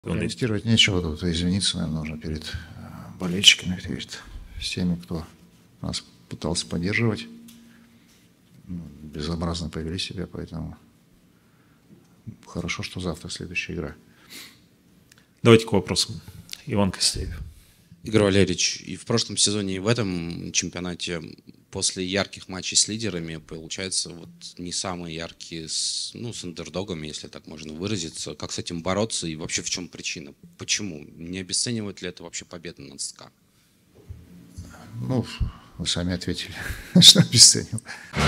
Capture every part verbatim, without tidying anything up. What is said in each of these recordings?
Комментировать нечего, тут извиниться, наверное, нужно перед болельщиками, перед всеми, кто нас пытался поддерживать. Безобразно повели себя, поэтому хорошо, что завтра следующая игра. Давайте к вопросам. Иван Костеев. Игорь Валерьевич, и в прошлом сезоне, и в этом чемпионате после ярких матчей с лидерами, получается, вот не самые яркие с, ну, с андердогами, если так можно выразиться. Как с этим бороться и вообще в чем причина? Почему? Не обесценивает ли это вообще победа над СКА? Ну, вы сами ответили, что обесценил.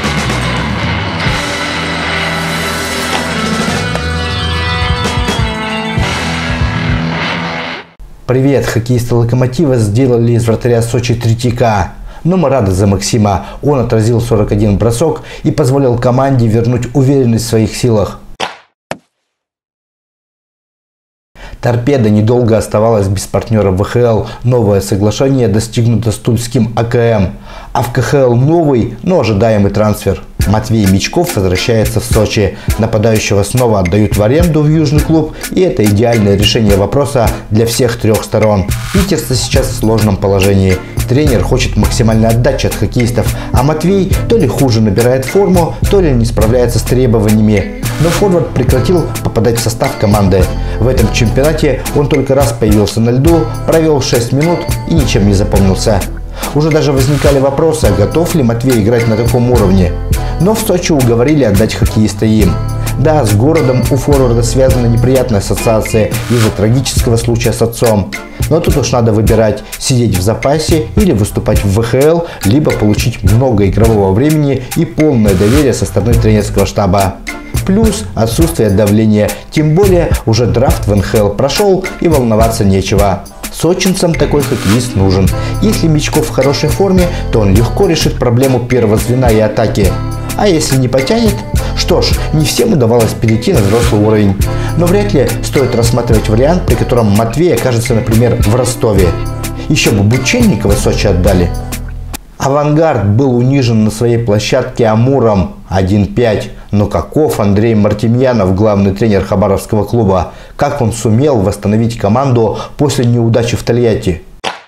Привет, хоккеисты «Локомотива» сделали из вратаря Сочи Третьяка. Но мы рады за Максима. Он отразил сорок один бросок и позволил команде вернуть уверенность в своих силах. «Торпедо» недолго оставалась без партнера в ВХЛ. Новое соглашение достигнуто с тульским АКМ. А в КХЛ новый, но ожидаемый трансфер. Матвей Мечков возвращается в Сочи. Нападающего снова отдают в аренду в южный клуб, и это идеальное решение вопроса для всех трех сторон. Питерцы сейчас в сложном положении. Тренер хочет максимальной отдачи от хоккеистов, а Матвей то ли хуже набирает форму, то ли не справляется с требованиями. Но форвард прекратил попадать в состав команды. В этом чемпионате он только раз появился на льду, провел шесть минут и ничем не запомнился. Уже даже возникали вопросы, готов ли Матвей играть на таком уровне. Но в Сочи уговорили отдать хоккеиста им. Да, с городом у форварда связана неприятная ассоциация из-за трагического случая с отцом. Но тут уж надо выбирать: сидеть в запасе или выступать в ВХЛ, либо получить много игрового времени и полное доверие со стороны тренерского штаба. Плюс отсутствие давления, тем более уже драфт в эн ха эл прошел и волноваться нечего. Сочинцам такой хоккеист нужен. Если Мечков в хорошей форме, то он легко решит проблему первого звена и атаки. А если не потянет, что ж, не всем удавалось перейти на взрослый уровень. Но вряд ли стоит рассматривать вариант, при котором Матвей окажется, например, в Ростове. Еще бы Бученникова в Сочи отдали. «Авангард» был унижен на своей площадке Амуром один пять. Но каков Андрей Мартемьянов, главный тренер хабаровского клуба? Как он сумел восстановить команду после неудачи в Тольятти?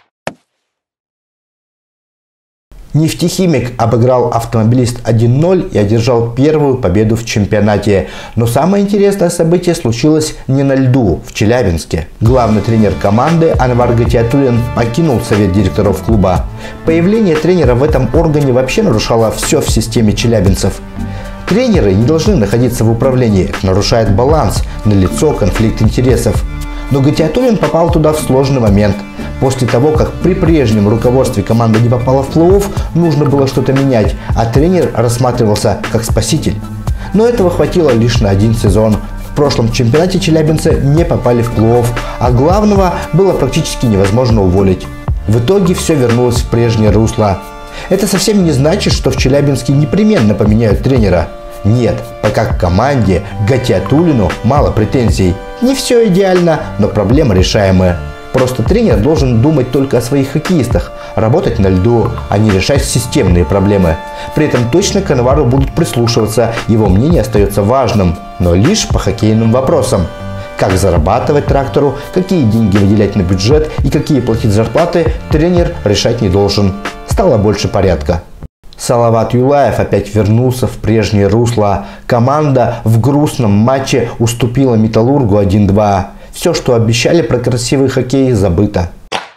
«Нефтехимик» обыграл «Автомобилист» один ноль и одержал первую победу в чемпионате. Но самое интересное событие случилось не на льду, в Челябинске. Главный тренер команды Анвар Гатиатуллин покинул совет директоров клуба. Появление тренера в этом органе вообще нарушало все в системе челябинцев. Тренеры не должны находиться в управлении, это нарушает баланс, налицо конфликт интересов. Но Гатиатуллин попал туда в сложный момент. После того, как при прежнем руководстве команда не попала в плей-офф, нужно было что-то менять, а тренер рассматривался как спаситель. Но этого хватило лишь на один сезон. В прошлом чемпионате челябинцы не попали в плей-офф, а главного было практически невозможно уволить. В итоге все вернулось в прежнее русло. Это совсем не значит, что в Челябинске непременно поменяют тренера. Нет, пока к команде Гатиатуллину мало претензий. Не все идеально, но проблема решаемая. Просто тренер должен думать только о своих хоккеистах, работать на льду, а не решать системные проблемы. При этом точно к Анвару будут прислушиваться, его мнение остается важным, но лишь по хоккейным вопросам. Как зарабатывать трактору, какие деньги выделять на бюджет и какие платить зарплаты, тренер решать не должен. Стало больше порядка. Салават Юлаев опять вернулся в прежнее русло. Команда в грустном матче уступила Металлургу один два. Все, что обещали про красивый хоккей, забыто.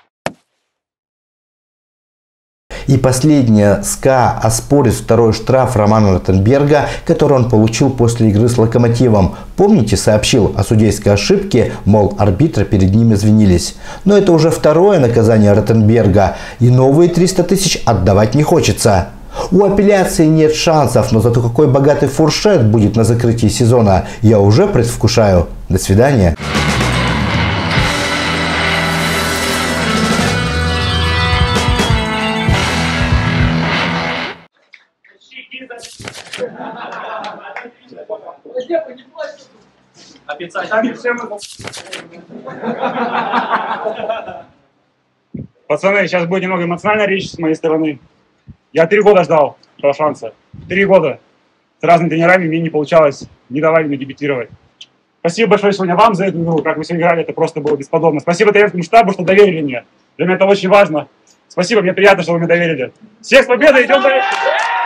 И последнее. СКА оспорит второй штраф Романа Ротенберга, который он получил после игры с «Локомотивом». Помните, сообщил о судейской ошибке, мол, арбитры перед ним извинились. Но это уже второе наказание Ротенберга, и новые триста тысяч отдавать не хочется. У апелляции нет шансов, но зато какой богатый фуршет будет на закрытии сезона, я уже предвкушаю. До свидания. Пацаны, сейчас будет немного эмоциональная речь с моей стороны. Я три года ждал этого шанса. Три года. С разными тренерами мне не получалось, не давали мне дебютировать. Спасибо большое сегодня вам за эту игру. Как вы сегодня играли, это просто было бесподобно. Спасибо тренерскому штабу, что доверили мне. Для меня это очень важно. Спасибо, мне приятно, что вы мне доверили. Всех с победой, идем дальше!